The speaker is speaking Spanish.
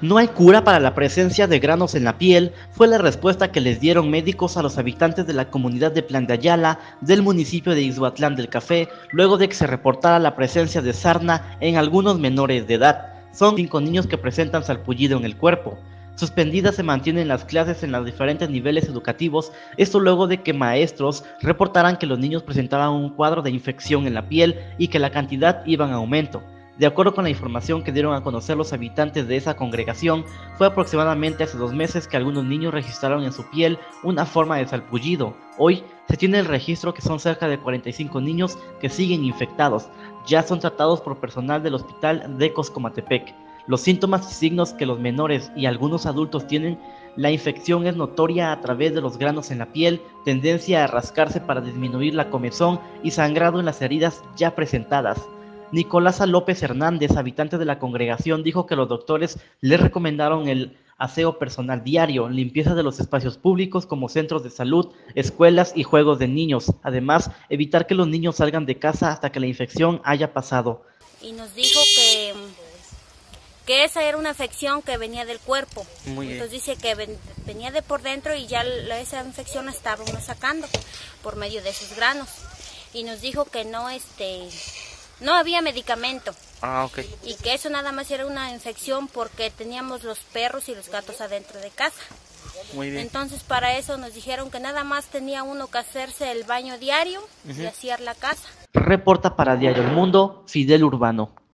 No hay cura para la presencia de granos en la piel, fue la respuesta que les dieron médicos a los habitantes de la comunidad de Plan de Ayala del municipio de Ixhuatlán del Café, luego de que se reportara la presencia de sarna en algunos menores de edad. Son 5 niños que presentan sarpullido en el cuerpo. Suspendidas se mantienen las clases en los diferentes niveles educativos, esto luego de que maestros reportaran que los niños presentaban un cuadro de infección en la piel y que la cantidad iba en aumento. De acuerdo con la información que dieron a conocer los habitantes de esa congregación, fue aproximadamente hace 2 meses que algunos niños registraron en su piel una forma de sarpullido. Hoy se tiene el registro que son cerca de 45 niños que siguen infectados, ya son tratados por personal del hospital de Coscomatepec. Los síntomas y signos que los menores y algunos adultos tienen, la infección es notoria a través de los granos en la piel, tendencia a rascarse para disminuir la comezón y sangrado en las heridas ya presentadas. Nicolasa López Hernández, habitante de la congregación, dijo que los doctores le recomendaron el aseo personal diario, limpieza de los espacios públicos como centros de salud, escuelas y juegos de niños. Además, evitar que los niños salgan de casa hasta que la infección haya pasado. Y nos dijo que esa era una infección que venía del cuerpo. Entonces dice que venía de por dentro y ya esa infección la estaba uno sacando por medio de esos granos. Y nos dijo que no había medicamento. Okay. Y que eso nada más era una infección porque teníamos los perros y los gatos adentro de casa. Muy bien. Entonces para eso nos dijeron que nada más tenía uno que hacerse el baño diario y asear la casa. Reporta para Diario El Mundo, Fidel Urbano.